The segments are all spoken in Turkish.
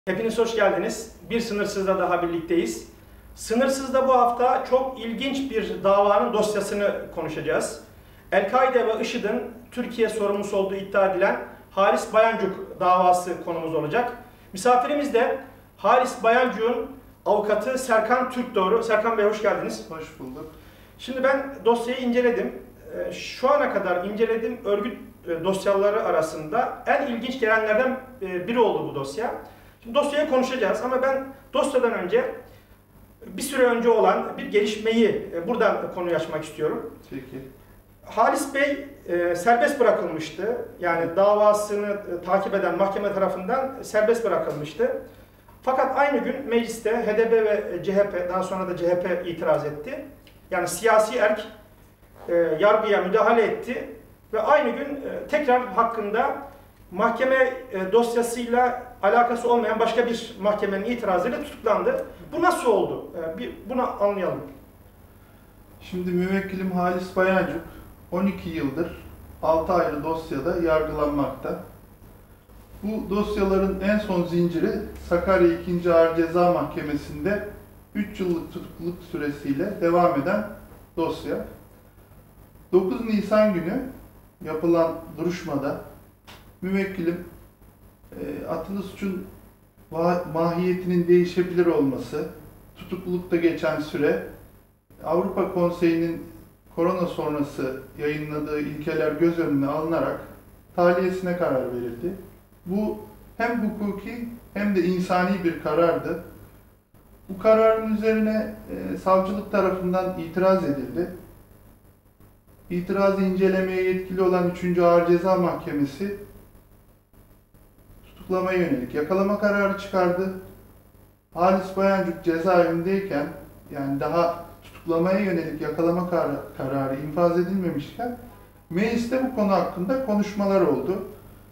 Hepiniz hoş geldiniz. Bir Sınırsız'da daha birlikteyiz. Sınırsız'da bu hafta çok ilginç bir davanın dosyasını konuşacağız. El-Kaide ve IŞİD'in Türkiye sorumlusu olduğu iddia edilen Halis Bayancuk davası konumuz olacak. Misafirimiz de Halis Bayancuk'un avukatı Serkan Türkdoğru. Serkan Bey hoş geldiniz. Hoş bulduk. Şimdi ben dosyayı inceledim. Şu ana kadar incelediğim örgüt dosyaları arasında en ilginç gelenlerden biri oldu bu dosya. Şimdi dosyayı konuşacağız ama ben dosyadan önce bir süre önce olan bir gelişmeyi buradan konuyu açmak istiyorum. Peki. Halis Bey serbest bırakılmıştı. Yani davasını takip eden mahkeme tarafından serbest bırakılmıştı. Fakat aynı gün mecliste HDP ve CHP, daha sonra da CHP itiraz etti. Yani siyasi erk yargıya müdahale etti ve aynı gün tekrar hakkında mahkeme dosyasıyla alakası olmayan başka bir mahkemenin itirazıyla tutuklandı. Bu nasıl oldu? Bunu anlayalım. Şimdi müvekkilim Halis Bayancuk 12 yıldır 6 ayrı dosyada yargılanmakta. Bu dosyaların en son zinciri Sakarya 2. Ağır Ceza Mahkemesi'nde 3 yıllık tutukluluk süresiyle devam eden dosya. 9 Nisan günü yapılan duruşmada müvekkilim atılı suçun mahiyetinin değişebilir olması, tutuklulukta geçen süre, Avrupa Konseyi'nin korona sonrası yayınladığı ilkeler göz önüne alınarak tahliyesine karar verildi. Bu hem hukuki hem de insani bir karardı. Bu kararın üzerine savcılık tarafından itiraz edildi. İtirazı incelemeye yetkili olan 3. Ağır Ceza Mahkemesi tutuklamaya yönelik yakalama kararı çıkardı. Halis Bayancuk cezaevindeyken, yani daha tutuklamaya yönelik yakalama kararı infaz edilmemişken mecliste bu konu hakkında konuşmalar oldu.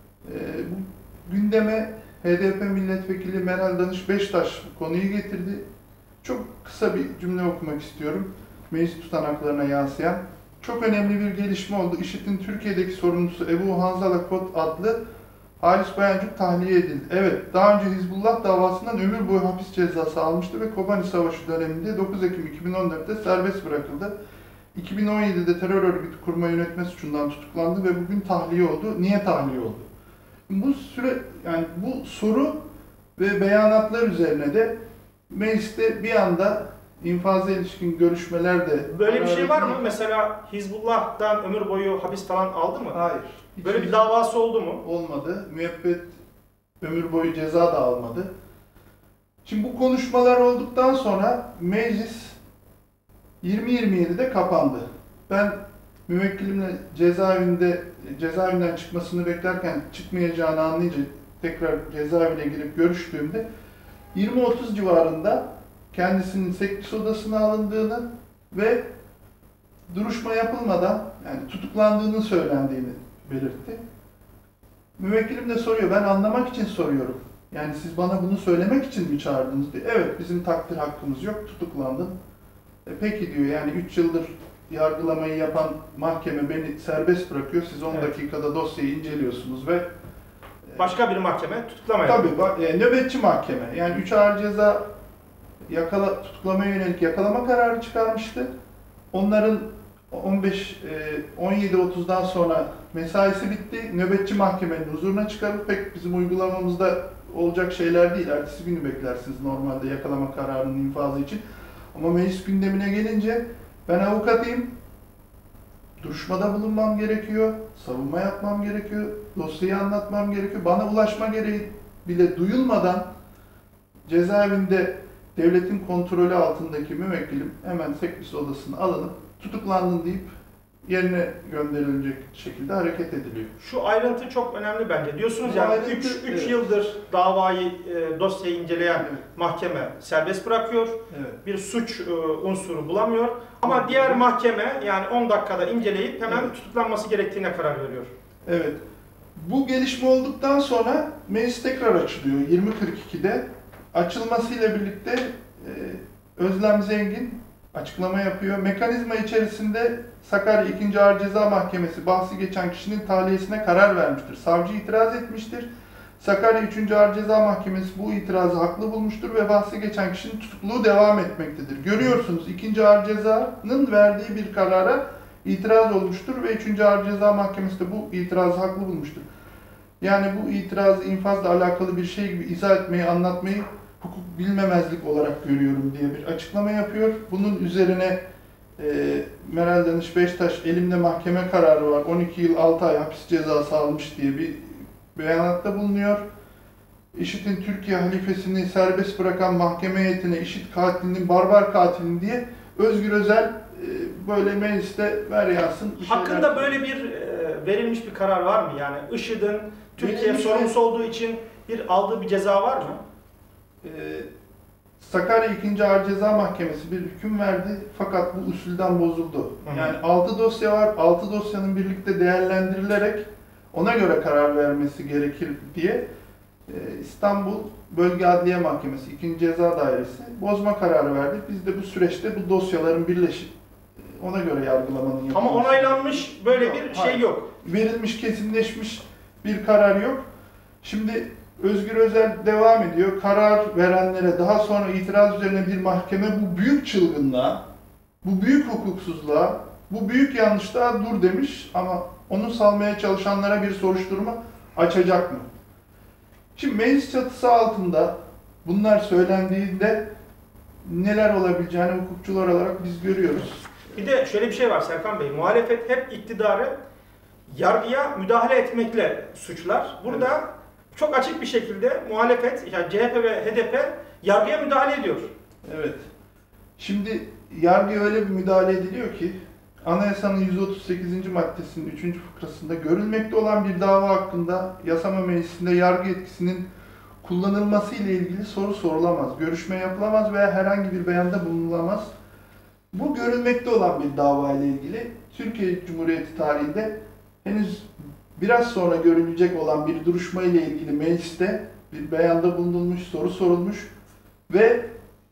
Gündeme HDP milletvekili Meral Danış Beştaş bu konuyu getirdi. Çok kısa bir cümle okumak istiyorum. Meclis tutanaklarına yansıyan. Çok önemli bir gelişme oldu. IŞİD'in Türkiye'deki sorumlusu Ebu Hanzala Kod adlı Halis Bayancuk tahliye edildi. Evet, daha önce Hizbullah davasından ömür boyu hapis cezası almıştı ve Kobani Savaşı döneminde 9 Ekim 2014'te serbest bırakıldı. 2017'de terör örgütü kurma yönetme suçundan tutuklandı ve bugün tahliye oldu. Niye tahliye oldu? Bu bu soru ve beyanatlar üzerine de mecliste bir anda infaza ilişkin görüşmeler de... Böyle bir şey var mı? Mesela Hizbullah'tan ömür boyu hapis falan aldı mı? Hayır. Böyle bir davası oldu mu? Olmadı. Müebbet ömür boyu ceza da almadı. Şimdi bu konuşmalar olduktan sonra meclis 20-27'de kapandı. Ben müvekkilimle cezaevinden çıkmasını beklerken çıkmayacağını anlayınca tekrar cezaevine girip görüştüğümde 20-30 civarında kendisinin sektis odasına alındığını ve duruşma yapılmadan, yani tutuklandığını söylendiğini belirtti. Müvekkilim de soruyor, ben anlamak için soruyorum. Yani siz bana bunu söylemek için mi çağırdınız diye. Evet, bizim takdir hakkımız yok, tutuklandın. Peki diyor, yani 3 yıldır yargılamayı yapan mahkeme beni serbest bırakıyor. Siz 10 dakikada dosyayı inceliyorsunuz ve... Başka bir mahkeme tutuklamaya. Tabii, nöbetçi mahkeme. Yani 3 ağır ceza tutuklamaya yönelik yakalama kararı çıkarmıştı. Onların 17.30'dan sonra mesaisi bitti. Nöbetçi mahkemenin huzuruna çıkarıp pek bizim uygulamamızda olacak şeyler değil. Ertesi günü beklersiniz normalde yakalama kararının infazı için. Ama meclis gündemine gelince ben avukatıyım. Duruşmada bulunmam gerekiyor, savunma yapmam gerekiyor, dosyayı anlatmam gerekiyor. Bana ulaşma gereği bile duyulmadan cezaevinde devletin kontrolü altındaki müvekkilim hemen seklis odasına alınıp tutuklandın deyip yerine gönderilecek şekilde hareket ediliyor. Şu ayrıntı çok önemli bence. Diyorsunuz yani 3 yıldır davayı, dosyayı inceleyen mahkeme serbest bırakıyor. Evet. Bir suç unsuru bulamıyor. Ama diğer mahkeme yani 10 dakikada inceleyip hemen tutuklanması gerektiğine karar veriyor. Evet. Bu gelişme olduktan sonra meclis tekrar açılıyor 20.42'de. Açılmasıyla birlikte Özlem Zengin açıklama yapıyor. Mekanizma içerisinde Sakarya 2. Ağır Ceza Mahkemesi bahsi geçen kişinin tahliyesine karar vermiştir. Savcı itiraz etmiştir. Sakarya 3. Ağır Ceza Mahkemesi bu itirazı haklı bulmuştur ve bahsi geçen kişinin tutukluluğu devam etmektedir. Görüyorsunuz 2. Ağır Ceza'nın verdiği bir karara itiraz olmuştur ve 3. Ağır Ceza Mahkemesi de bu itirazı haklı bulmuştur. Yani bu itirazı infazla alakalı bir şey gibi izah etmeyi, anlatmayı hukuk bilmemezlik olarak görüyorum diye bir açıklama yapıyor. Bunun üzerine Meral Danış Beştaş elimde mahkeme kararı var, 12 yıl 6 ay hapis cezası almış diye bir beyanatta bulunuyor. IŞİD'in Türkiye halifesini serbest bırakan mahkeme heyetine IŞİD katilinin barbar katilin diye Özgür Özel böyle mecliste ver yazsın. Hakkında böyle bir verilmiş bir karar var mı? Yani IŞİD'in Türkiye sorumlusu olduğu için aldığı bir ceza var mı? Sakarya 2. Ağır Ceza Mahkemesi bir hüküm verdi fakat bu usulden bozuldu. Yani 6 dosya var, 6 dosyanın birlikte değerlendirilerek ona göre karar vermesi gerekir diye İstanbul Bölge Adliye Mahkemesi 2. Ceza Dairesi bozma kararı verdi. Biz de bu süreçte bu dosyaların birleşip ona göre yargılamanın yapılması. Ama onaylanmış böyle bir şey yok. Verilmiş, kesinleşmiş bir karar yok. Şimdi Özgür Özel devam ediyor. Karar verenlere daha sonra itiraz üzerine bir mahkeme bu büyük çılgınlığa, bu büyük hukuksuzluğa, bu büyük yanlışlığa dur demiş ama onu salmaya çalışanlara bir soruşturma açacak mı? Şimdi meclis çatısı altında bunlar söylendiğinde neler olabileceğini hukukçular olarak biz görüyoruz. Bir de şöyle bir şey var Serkan Bey, muhalefet hep iktidarı yargıya müdahale etmekle suçlar. Burada evet, çok açık bir şekilde muhalefet, yani CHP ve HDP yargıya müdahale ediyor. Evet. Şimdi yargıya öyle bir müdahale ediliyor ki Anayasanın 138. maddesinin 3. fıkrasında görülmekte olan bir dava hakkında yasama meclisinde yargı yetkisinin kullanılması ile ilgili soru sorulamaz, görüşme yapılamaz veya herhangi bir beyanda bulunulamaz. Bu görülmekte olan bir dava ile ilgili Türkiye Cumhuriyeti tarihinde henüz biraz sonra görülecek olan bir duruşma ile ilgili mecliste bir beyanda bulunulmuş, soru sorulmuş ve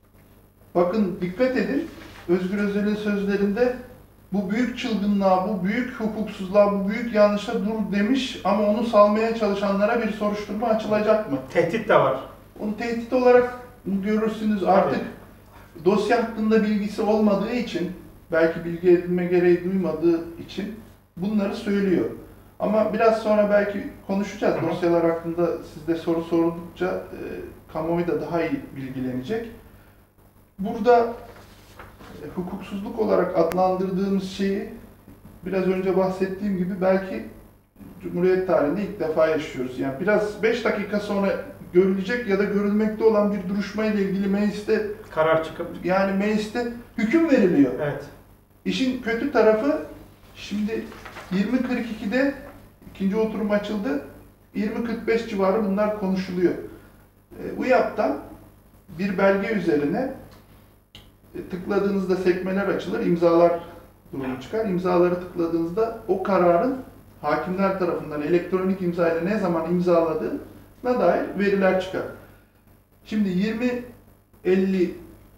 bakın dikkat edin, Özgür Özel'in sözlerinde bu büyük çılgınlığa, bu büyük hukuksuzluğa, bu büyük yanlışa dur demiş ama onu salmaya çalışanlara bir soruşturma açılacak mı? Tehdit de var. Onu tehdit olarak görürsünüz artık. Dosya hakkında bilgisi olmadığı için, belki bilgi edinme gereği duymadığı için bunları söylüyor. Ama biraz sonra belki konuşacağız. Dosyalar hakkında siz de soru sordukça kamuoyu da daha iyi bilgilenecek. Burada hukuksuzluk olarak adlandırdığımız şeyi biraz önce bahsettiğim gibi belki Cumhuriyet tarihinde ilk defa yaşıyoruz. Yani biraz 5 dakika sonra görülecek ya da görülmekte olan bir duruşma ile ilgili mecliste karar çıkıp yani mecliste hüküm veriliyor. Evet. İşin kötü tarafı şimdi 20.42'de ikinci oturum açıldı. 20.45 civarı bunlar konuşuluyor. UYAP'tan bir belge üzerine tıkladığınızda sekmeler açılır, imzalar durumu çıkar. İmzaları tıkladığınızda o kararın hakimler tarafından elektronik imza ile ne zaman imzaladığına dair veriler çıkar. Şimdi 20, 57,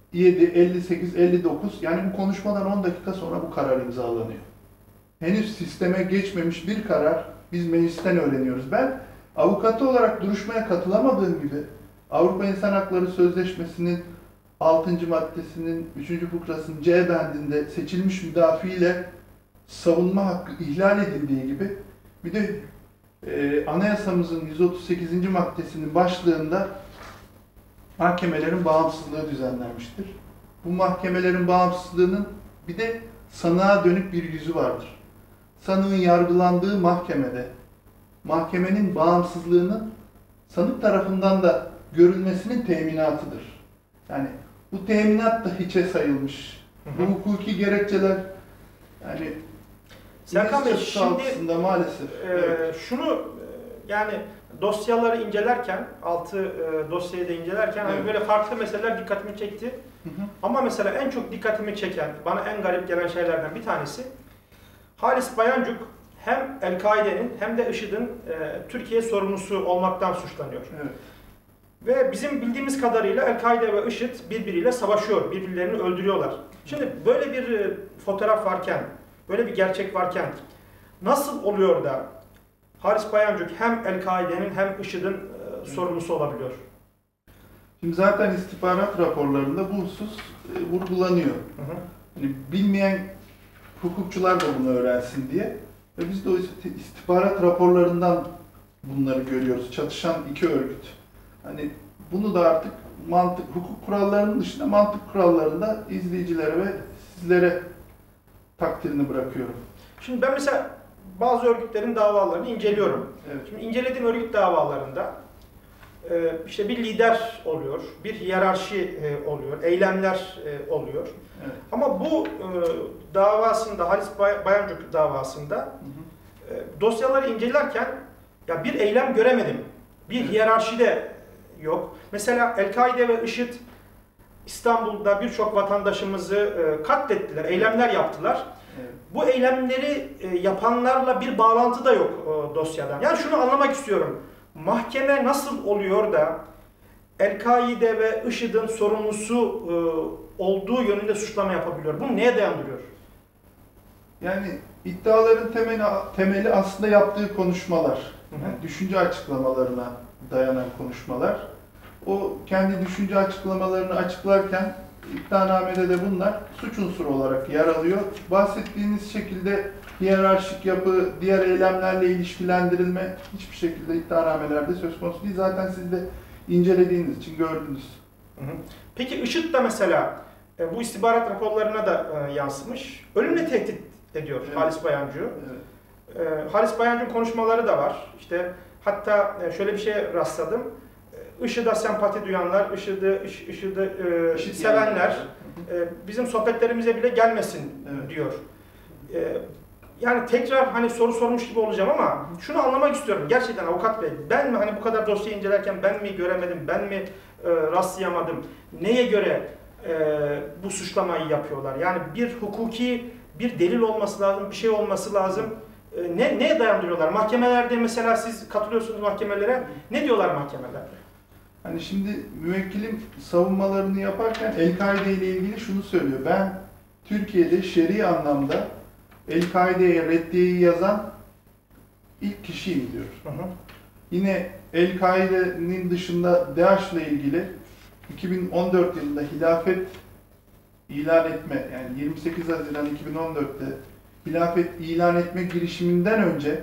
58, 59 yani bu konuşmadan 10 dakika sonra bu karar imzalanıyor. Henüz sisteme geçmemiş bir karar biz meclisten öğreniyoruz. Ben avukatı olarak duruşmaya katılamadığım gibi Avrupa İnsan Hakları Sözleşmesi'nin 6. maddesinin 3. fıkrasının C bendinde seçilmiş müdafiyle savunma hakkı ihlal edildiği gibi bir de anayasamızın 138. maddesinin başlığında mahkemelerin bağımsızlığı düzenlenmiştir. Bu mahkemelerin bağımsızlığının bir de sanığa dönük bir yüzü vardır. Sanığın yargılandığı mahkemede mahkemenin bağımsızlığının sanık tarafından da görülmesinin teminatıdır. Yani bu teminat da hiçe sayılmış. Bu hukuki gerekçeler yani Serkan Bey şimdi maalesef şunu yani dosyaları incelerken, dosyayı da incelerken hani böyle farklı meseleler dikkatimi çekti. Ama mesela en çok dikkatimi çeken, bana en garip gelen şeylerden bir tanesi Halis Bayancuk hem El-Kaide'nin hem de IŞİD'in Türkiye sorumlusu olmaktan suçlanıyor. Evet. Ve bizim bildiğimiz kadarıyla El-Kaide ve IŞİD birbiriyle savaşıyor, birbirlerini öldürüyorlar. Şimdi böyle bir fotoğraf varken, böyle bir gerçek varken nasıl oluyor da Halis Bayancuk hem El-Kaide'nin hem IŞİD'in sorumlusu olabiliyor. Şimdi zaten istihbarat raporlarında bu husus vurgulanıyor. Hı hı. Hani bilmeyen hukukçular da bunu öğrensin diye. Ve biz de o istihbarat raporlarından bunları görüyoruz. Çatışan iki örgüt. Hani bunu da artık hukuk kurallarının dışında mantık kurallarında izleyicilere ve sizlere takdirini bırakıyorum. Şimdi ben mesela bazı örgütlerin davalarını inceliyorum. Evet. Şimdi incelediğim örgüt davalarında işte bir lider oluyor, bir hiyerarşi oluyor, eylemler oluyor. Evet. Ama bu davasında, Halis Bayancuk davasında Hı hı. dosyaları incelerken ya bir eylem göremedim. Bir Evet. hiyerarşi de yok. Mesela El-Kaide ve IŞİD İstanbul'da birçok vatandaşımızı katlettiler, eylemler yaptılar. Evet. Bu eylemleri yapanlarla bir bağlantı da yok dosyadan. Yani şunu anlamak istiyorum. Mahkeme nasıl oluyor da El-Kaide ve IŞİD'in sorumlusu olduğu yönünde suçlama yapabiliyor? Bunu neye dayandırıyor? Yani iddiaların temeli aslında yaptığı konuşmalar. Hı hı. Yani düşünce açıklamalarına dayanan konuşmalar. O kendi düşünce açıklamalarını açıklarken iddianamede de bunlar suç unsuru olarak yer alıyor. Bahsettiğiniz şekilde hiyerarşik yapı, diğer eylemlerle ilişkilendirilme hiçbir şekilde iddianamelerde söz konusu değil. Zaten siz de incelediğiniz için gördünüz. Hı hı. Peki IŞİD de mesela bu istihbarat raporlarına da yansımış. Ölümle tehdit ediyor Evet. Halis Bayancı'yı. Evet. Halis Bayancı'nın konuşmaları da var. İşte hatta şöyle bir şeye rastladım. IŞİD'e sempati duyanlar, IŞİD'i sevenler bizim sohbetlerimize bile gelmesin Evet. diyor. Yani tekrar hani soru sormuş gibi olacağım ama şunu anlamak istiyorum. Gerçekten avukat bey, ben mi hani bu kadar dosyayı incelerken ben mi göremedim, ben mi rastlayamadım? Neye göre bu suçlamayı yapıyorlar? Yani bir hukuki bir delil olması lazım, bir şey olması lazım. Neye dayandırıyorlar? Mahkemelerde mesela siz katılıyorsunuz mahkemelere. Ne diyorlar mahkemeler? Hani şimdi müvekkilim savunmalarını yaparken El-Kaide ile ilgili şunu söylüyor. Ben Türkiye'de şer'i anlamda El-Kaide'ye reddiyeyi yazan ilk kişiyim diyor. Hı hı. Yine El-Kaide'nin dışında DAEŞ ile ilgili 2014 yılında hilafet ilan etme, yani 28 Haziran 2014'te hilafet ilan etme girişiminden önce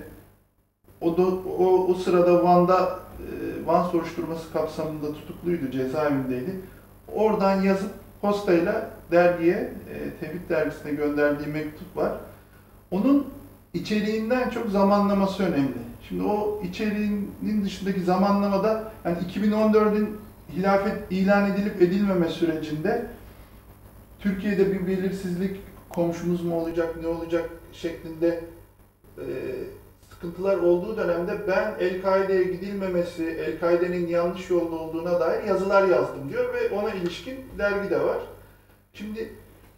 o sırada Van soruşturması kapsamında tutukluydu, cezaevindeydi. Oradan yazıp postayla dergiye, Tevhid dergisine gönderdiği mektup var. Onun içeriğinden çok zamanlaması önemli. Şimdi o içeriğinin dışındaki zamanlamada yani 2014'ün hilafet ilan edilip edilmeme sürecinde Türkiye'de bir belirsizlik, komşumuz mu olacak, ne olacak şeklinde sıkıntılar olduğu dönemde ben El-Kaide'ye gidilmemesi, El-Kaide'nin yanlış yolda olduğuna dair yazılar yazdım diyor ve ona ilişkin dergi de var. Şimdi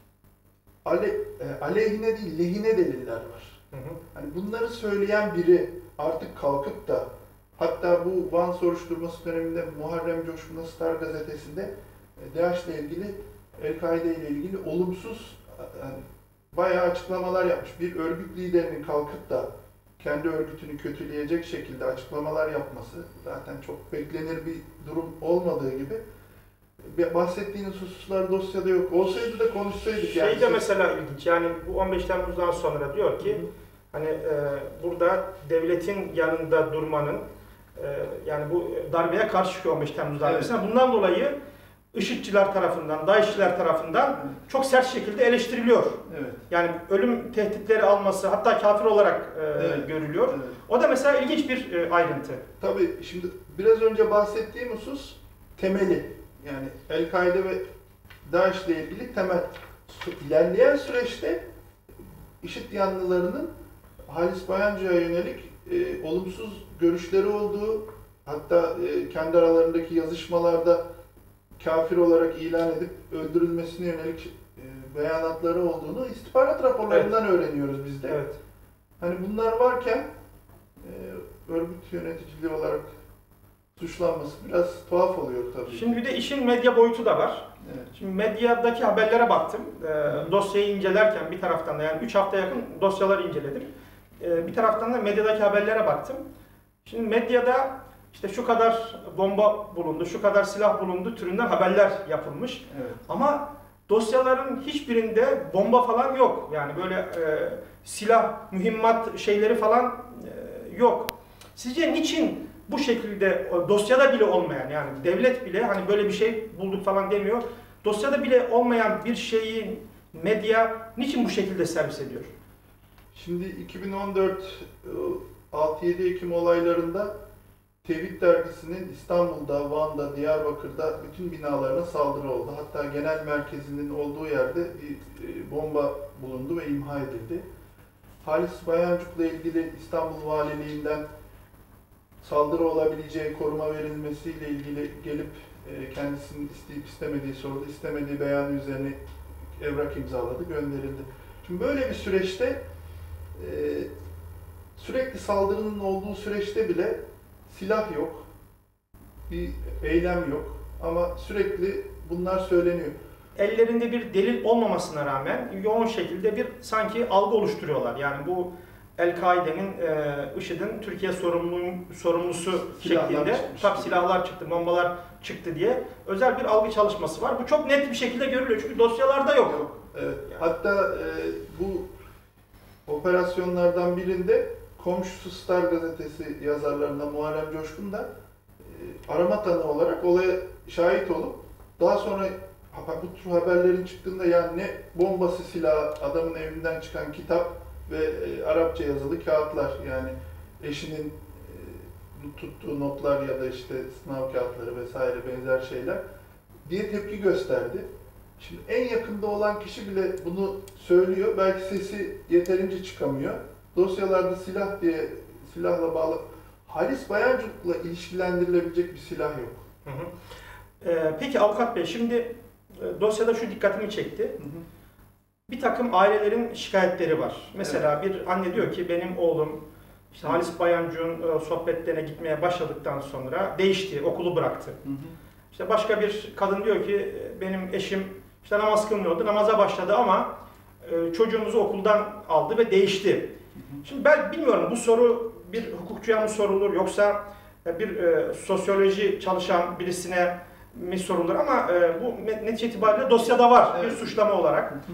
aleyhine değil, lehine deliller var. Hı hı. Hani bunları söyleyen biri artık kalkıp da hatta bu Van soruşturması döneminde Muharrem Coşkun Star gazetesinde DAEŞ ile ilgili, El-Kaide ile ilgili olumsuz yani bayağı açıklamalar yapmış. Bir örgüt liderinin kalkıp da kendi örgütünü kötüleyecek şekilde açıklamalar yapması zaten çok beklenir bir durum olmadığı gibi. Bahsettiğiniz hususlar dosyada yok. Olsaydı da konuşsaydık. Şey de mesela ilginç, yani bu 15 Temmuz'dan sonra diyor ki hani burada devletin yanında durmanın yani bu darbeye karşı çıkıyor 15 Temmuz darbesine. Evet. Bundan dolayı IŞİD'ciler tarafından, DAEŞ'çiler tarafından çok sert şekilde eleştiriliyor. Evet. Yani ölüm tehditleri alması hatta kafir olarak görülüyor. Evet. O da mesela ilginç bir ayrıntı. Tabii şimdi biraz önce bahsettiğim husus temeli. Yani El-Kaide ve DAEŞ ile ilgili temel. İlerleyen süreçte IŞİD yanlılarının Halis Bayancı'ya yönelik olumsuz görüşleri olduğu, hatta kendi aralarındaki yazışmalarda kafir olarak ilan edip öldürülmesine yönelik beyanatları olduğunu istihbarat raporlarından öğreniyoruz biz de. Evet. Hani bunlar varken örgüt yöneticiliği olarak suçlanması biraz tuhaf oluyor tabii. Şimdi bir de işin medya boyutu da var. Evet. Şimdi medyadaki haberlere baktım. Dosyayı incelerken bir taraftan da yani 3 hafta yakın dosyaları inceledim. Bir taraftan da medyadaki haberlere baktım. Şimdi medyada işte şu kadar bomba bulundu, şu kadar silah bulundu türünden haberler yapılmış. Evet. Ama dosyaların hiçbirinde bomba falan yok. Yani böyle silah, mühimmat şeyleri falan yok. Sizce niçin bu şekilde dosyada bile olmayan, yani devlet bile hani böyle bir şey bulduk falan demiyor. Dosyada bile olmayan bir şeyi medya niçin bu şekilde servis ediyor? Şimdi 2014 6-7 Ekim olaylarında Tevhid Dergisi'nin İstanbul'da, Van'da, Diyarbakır'da bütün binalarına saldırı oldu. Hatta genel merkezinin olduğu yerde bir bomba bulundu ve imha edildi. Halis Bayancık'la ilgili İstanbul Valiliğinden saldırı olabileceği koruma verilmesiyle ilgili gelip kendisinin isteyip istemediği soruldu. İstemediği beyanı üzerine evrak imzaladı, gönderildi. Şimdi böyle bir süreçte sürekli saldırının olduğu süreçte bile silah yok, bir eylem yok ama sürekli bunlar söyleniyor. Ellerinde bir delil olmamasına rağmen yoğun şekilde bir sanki algı oluşturuyorlar. Yani bu El-Kaide'nin, IŞİD'in Türkiye sorumlusu şeklinde silahlar çıktı, bombalar çıktı diye özel bir algı çalışması var. Bu çok net bir şekilde görülüyor çünkü dosyalarda yok. Evet. Yani. Hatta bu operasyonlardan birinde komşusu Star gazetesi yazarlarından Muharrem Coşkun da arama tanığı olarak olaya şahit olup daha sonra bu tür haberlerin çıktığında yani ne bombası silah, adamın evinden çıkan kitap ve Arapça yazılı kağıtlar, yani eşinin tuttuğu notlar ya da işte sınav kağıtları vesaire benzer şeyler diye tepki gösterdi. Şimdi en yakında olan kişi bile bunu söylüyor. Belki sesi yeterince çıkamıyor. Dosyalarda silah diye, silahla bağlı, Halis Bayancık'la ilişkilendirilebilecek bir silah yok. Hı hı. Peki Avukat Bey, şimdi dosyada şu dikkatimi çekti. Hı hı. Bir takım ailelerin şikayetleri var. Mesela evet, bir anne diyor ki benim oğlum işte Halis Bayancık'ın sohbetlerine gitmeye başladıktan sonra değişti, okulu bıraktı. Hı hı. İşte başka bir kadın diyor ki benim eşim işte namaz kılmıyordu, namaza başladı ama çocuğumuzu okuldan aldı ve değişti. Hı hı. Şimdi ben bilmiyorum, bu soru bir hukukçuya mı sorulur yoksa bir sosyoloji çalışan birisine mi sorulur ama bu netice itibariyle dosyada var, evet, bir suçlama olarak. Hı hı.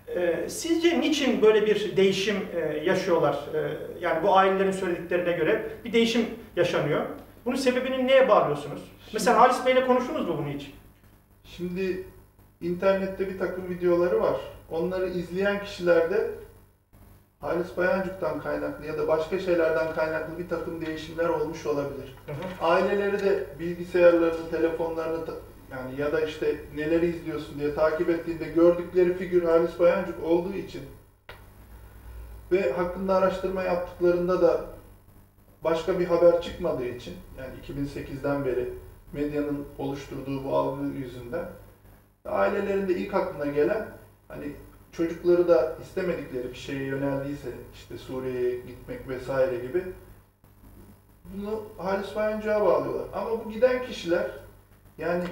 Sizce niçin böyle bir değişim yaşıyorlar? Yani bu ailelerin söylediklerine göre bir değişim yaşanıyor. Bunun sebebini neye bağlıyorsunuz? Mesela Halis Bey'le konuştunuz mu bunu hiç? Şimdi internette bir takım videoları var. Onları izleyen kişilerde Halis Bayancık'tan kaynaklı ya da başka şeylerden kaynaklı bir takım değişimler olmuş olabilir. Hı hı. Aileleri de bilgisayarlarını, telefonlarını yani ya da işte neleri izliyorsun diye takip ettiğinde gördükleri figür Halis Bayancık olduğu için ve hakkında araştırma yaptıklarında da başka bir haber çıkmadığı için, yani 2008'den beri medyanın oluşturduğu bu algı yüzünden ailelerinde ilk aklına gelen, hani çocukları da istemedikleri bir şeye yöneldiyse, işte Suriye'ye gitmek vesaire gibi, bunu Halis Bayancık'a bağlıyorlar. Ama bu giden kişiler yani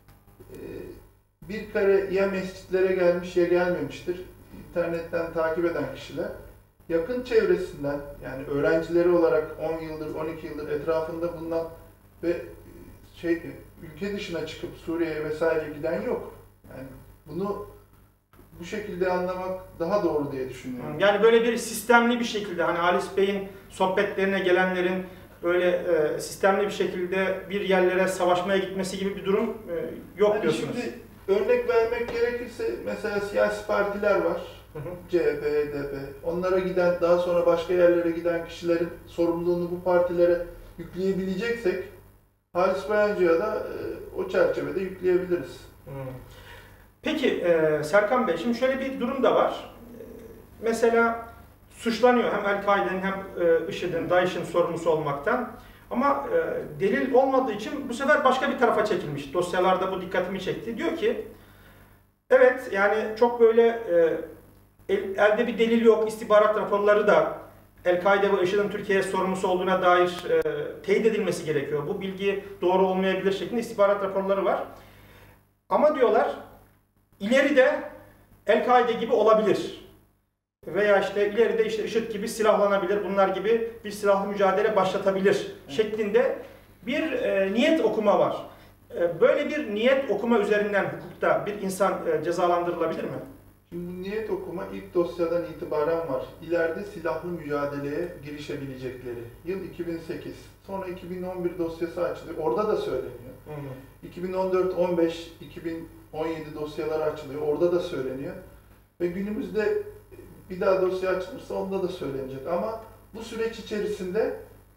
bir kere ya mescitlere gelmiş ya gelmemiştir. İnternetten takip eden kişiler yakın çevresinden, yani öğrencileri olarak 10 yıldır, 12 yıldır etrafında bulunan ve ülke dışına çıkıp Suriye'ye vesaire giden yok. Yani bunu bu şekilde anlamak daha doğru diye düşünüyorum. Yani böyle bir sistemli bir şekilde, hani Halis Bey'in sohbetlerine gelenlerin böyle sistemli bir şekilde bir yerlere savaşmaya gitmesi gibi bir durum yok yani diyorsunuz. Şimdi örnek vermek gerekirse mesela siyasi partiler var. Hı hı. CHP, HDP. Onlara giden, daha sonra başka yerlere giden kişilerin sorumluluğunu bu partilere yükleyebileceksek Halis Bayancık'a da o çerçevede yükleyebiliriz. Hı. Peki Serkan Bey, şimdi şöyle bir durum da var. Mesela suçlanıyor hem El-Kaide'nin hem IŞİD'in, DAEŞ'in sorumlusu olmaktan. Ama delil olmadığı için bu sefer başka bir tarafa çekilmiş. Dosyalarda bu dikkatimi çekti. Diyor ki, evet yani çok böyle elde bir delil yok, istihbarat raporları da El-Kaide ve IŞİD'in Türkiye'ye sorumlusu olduğuna dair teyit edilmesi gerekiyor. Bu bilgi doğru olmayabilir şeklinde istihbarat raporları var. Ama diyorlar, ileride El-Kaide gibi olabilir. Veya işte ileride işte IŞİD gibi silahlanabilir, bunlar gibi bir silahlı mücadele başlatabilir şeklinde Bir niyet okuma var. Böyle bir niyet okuma üzerinden hukukta bir insan cezalandırılabilir mi? Şimdi bu niyet okuma ilk dosyadan itibaren var. İleride silahlı mücadeleye girişebilecekleri. Yıl 2008. Sonra 2011 dosyası açılıyor. Orada da söyleniyor. 2014, 15, 2017 dosyaları açılıyor. Orada da söyleniyor. Ve günümüzde bir daha dosya açılırsa onda da söylenecek. Ama bu süreç içerisinde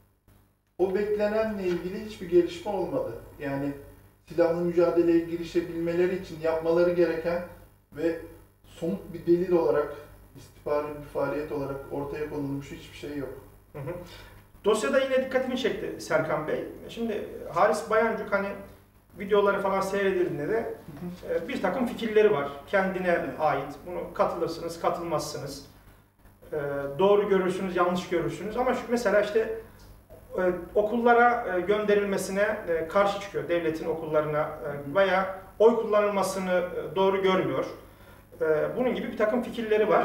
o beklenenle ilgili hiçbir gelişme olmadı. Yani silahlı mücadeleye girişebilmeleri için yapmaları gereken ve somut bir delil olarak, istihbari bir faaliyet olarak ortaya konulmuş hiçbir şey yok. Dosyada yine dikkatimi çekti Serkan Bey. Şimdi Haris Bayancuk hani videoları falan seyredildiğinde de bir takım fikirleri var. Kendine ait. Bunu katılırsınız, katılmazsınız. Doğru görürsünüz, yanlış görürsünüz. Ama mesela işte okullara gönderilmesine karşı çıkıyor. Devletin okullarına veya oy kullanılmasını doğru görmüyor. Bunun gibi bir takım fikirleri var.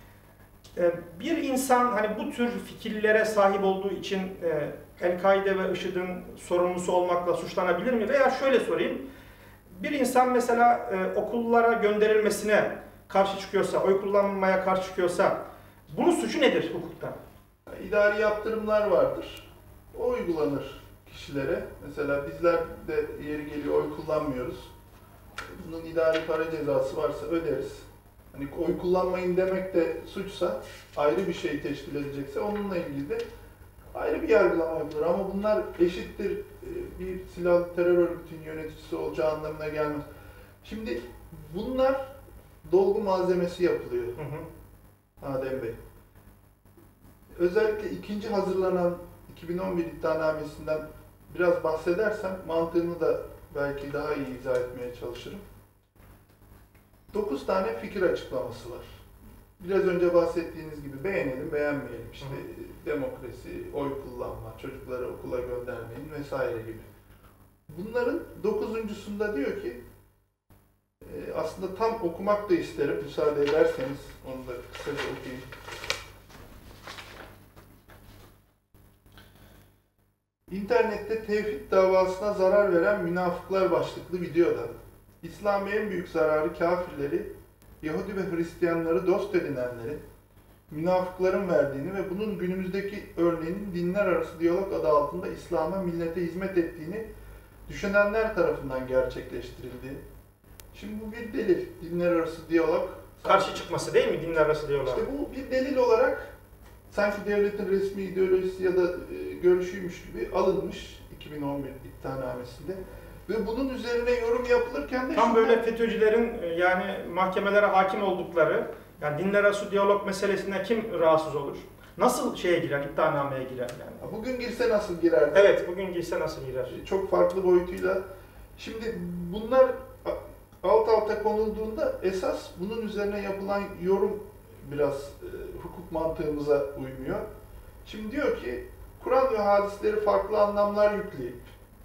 Bir insan hani bu tür fikirlere sahip olduğu için El-Kaide ve IŞİD'in sorumlusu olmakla suçlanabilir mi? Veya şöyle sorayım. Bir insan mesela okullara gönderilmesine karşı çıkıyorsa, oy kullanmaya karşı çıkıyorsa bunun suçu nedir hukukta? İdari yaptırımlar vardır. O uygulanır kişilere. Mesela bizler de yeri geliyor oy kullanmıyoruz. Bunun idari para cezası varsa öderiz. Hani oy kullanmayın demek de suçsa, ayrı bir şey teşkil edecekse onunla ilgili de ayrı bir yargılama yapılır. Ama bunlar eşittir bir silahlı terör örgütünün yöneticisi olacağı anlamına gelmez. Şimdi bunlar dolgu malzemesi yapılıyor. Adem Bey. Özellikle ikinci hazırlanan 2011 iddianamesinden biraz bahsedersem mantığını da belki daha iyi izah etmeye çalışırım. 9 tane fikir açıklaması var. Biraz önce bahsettiğiniz gibi beğenelim, beğenmeyelim. İşte demokrasi, oy kullanma, çocukları okula göndermeyin vesaire gibi. Bunların 9.'sunda diyor ki aslında tam okumak da isterim, müsaade ederseniz onu da kısaca okuyayım. İnternette tevhid davasına zarar veren münafıklar başlıklı videoda İslam'a en büyük zararı kafirleri, Yahudi ve Hristiyanları dost edinenlerin, münafıkların verdiğini ve bunun günümüzdeki örneğinin dinler arası diyalog adı altında İslam'a, millete hizmet ettiğini düşünenler tarafından gerçekleştirildiği. Şimdi bu bir delil, dinler arası diyalog. Karşı çıkması değil mi dinler arası diyalog? İşte bu bir delil olarak sanki devletin resmi ideolojisi ya da görüşüymüş gibi alınmış 2011 iddianamesinde. Ve bunun üzerine yorum yapılırken de tam böyle FETÖ'cülerin yani mahkemelere hakim oldukları, yani dinler arası diyalog meselesine kim rahatsız olur? Nasıl şeye girer, iddianameye girer yani? Bugün girse nasıl girerdi? Evet, bugün girse nasıl girer? Çok farklı boyutuyla. Şimdi bunlar alt alta konulduğunda esas bunun üzerine yapılan yorum biraz hukuk mantığımıza uymuyor. Şimdi diyor ki Kur'an ve hadisleri farklı anlamlar yükleyip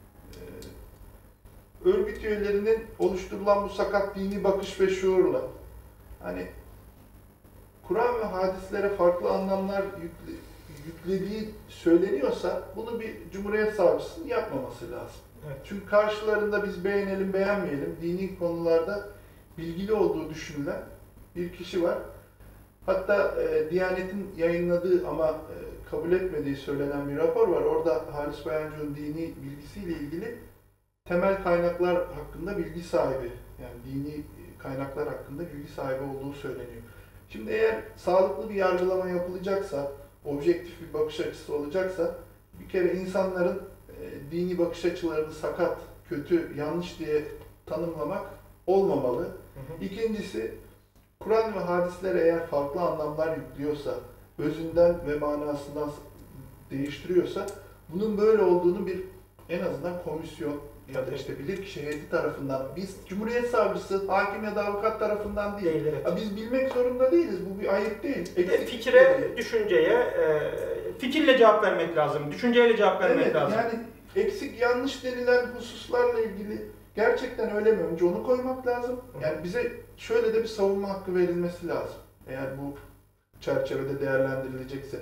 örgüt üyelerinin oluşturulan bu sakat dini bakış ve şuurla hani Kur'an ve hadislere farklı anlamlar yüklediği söyleniyorsa bunu bir Cumhuriyet Savcısının yapmaması lazım. Evet. Çünkü karşılarında biz beğenelim beğenmeyelim dini konularda bilgili olduğu düşünülen bir kişi var. Hatta Diyanet'in yayınladığı ama kabul etmediği söylenen bir rapor var. Orada Haris Bayancı'nın dini bilgisiyle ilgili temel kaynaklar hakkında bilgi sahibi, yani dini kaynaklar hakkında bilgi sahibi olduğu söyleniyor. Şimdi eğer sağlıklı bir yargılama yapılacaksa, objektif bir bakış açısı olacaksa, bir kere insanların dini bakış açılarını sakat, kötü, yanlış diye tanımlamak olmamalı. İkincisi, Kur'an ve hadislere eğer farklı anlamlar yüklüyorsa, özünden ve manasından değiştiriyorsa, bunun böyle olduğunu bir en azından komisyon ya da işte bilirkişi heyeti tarafından, biz Cumhuriyet Savcısı, hakim ya da avukat tarafından değil. Evet. Biz bilmek zorunda değiliz, bu bir ayıp değil. Fikre, düşünceye, fikirle cevap vermek lazım, düşünceyle cevap vermek lazım. Yani eksik, yanlış denilen hususlarla ilgili gerçekten öyle mi? Önce onu koymak lazım. Yani bize şöyle de bir savunma hakkı verilmesi lazım. Eğer bu çerçevede değerlendirilecekse.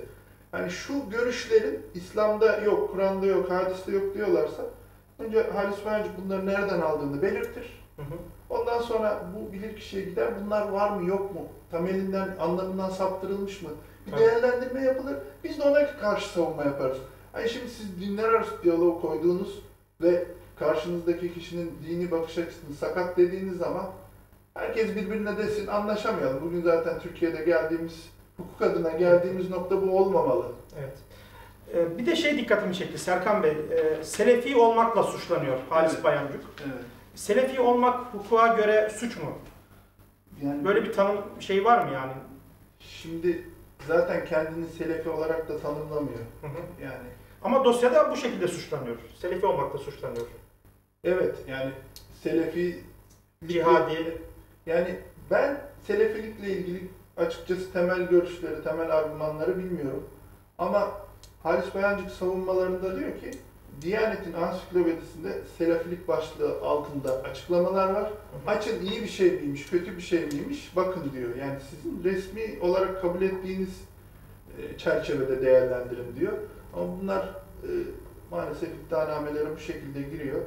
Hani şu görüşlerin İslam'da yok, Kur'an'da yok, hadiste yok diyorlarsa önce Halis Bayancı bunları nereden aldığını belirtir. Hı hı. Ondan sonra bu bilirkişiye gider, bunlar var mı yok mu? Temelinden, anlamından saptırılmış mı? Bir Evet. değerlendirme yapılır. Biz de ona karşı savunma yaparız. Hani şimdi siz dinler arası diyaloğu koyduğunuz ve karşınızdaki kişinin dini bakış açısını sakat dediğiniz zaman herkes birbirine desin, anlaşamayalım. Bugün zaten Türkiye'de geldiğimiz, hukuk adına geldiğimiz nokta bu olmamalı. Evet. Bir de şey dikkatimi çekti Serkan Bey. Selefi olmakla suçlanıyor Halis Evet. Bayancık. Evet. Selefi olmak hukuka göre suç mu? Yani Böyle bir tanım şey var mı yani? şimdi zaten kendini Selefi olarak da tanımlamıyor. Hı hı. Yani Ama dosyada bu şekilde suçlanıyor. Selefi olmakla suçlanıyor. evet, yani Selefi Cihadi. yani ben Selefilikle ilgili açıkçası temel görüşleri, temel argümanları bilmiyorum. Ama Halis Bayancık savunmalarında diyor ki Diyanet'in ansiklopedisinde Selefilik başlığı altında açıklamalar var. Açın iyi bir şey miymiş, kötü bir şey miymiş bakın diyor. Yani sizin resmi olarak kabul ettiğiniz çerçevede değerlendirin diyor. Ama bunlar maalesef iddianamelere bu şekilde giriyor.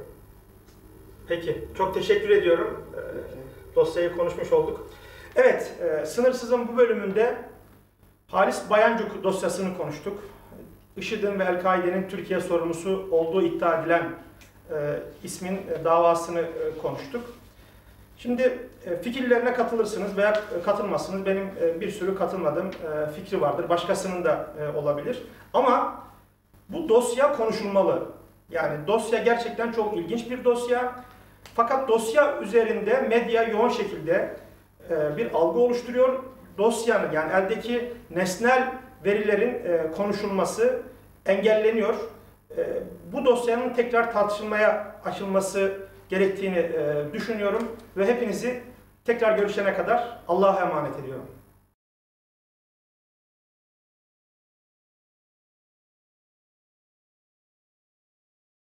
Peki. Çok teşekkür ediyorum. Dosyayı konuşmuş olduk. Evet. Sınırsız'ın bu bölümünde Halis Bayancık dosyasını konuştuk. IŞİD'in ve El-Kaide'nin Türkiye sorumlusu olduğu iddia edilen ismin davasını konuştuk. Şimdi fikirlerine katılırsınız veya katılmazsınız. Benim bir sürü katılmadığım fikri vardır. Başkasının da olabilir. Ama bu dosya konuşulmalı. Yani dosya gerçekten çok ilginç bir dosya. Fakat dosya üzerinde medya yoğun şekilde bir algı oluşturuyor. Dosyanın yani eldeki nesnel verilerin konuşulması engelleniyor. Bu dosyanın tekrar tartışılmaya açılması gerektiğini düşünüyorum ve hepinizi tekrar görüşene kadar Allah'a emanet ediyorum.